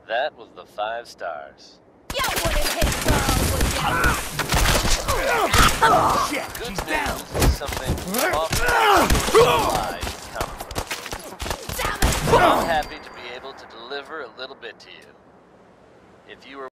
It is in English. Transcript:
That was the 5 stars. You wouldn't hit girl, would you? Shit, Good she's down. news is something awful lies come from. Damn it! I'm happy to be able to deliver a little bit to you. If you were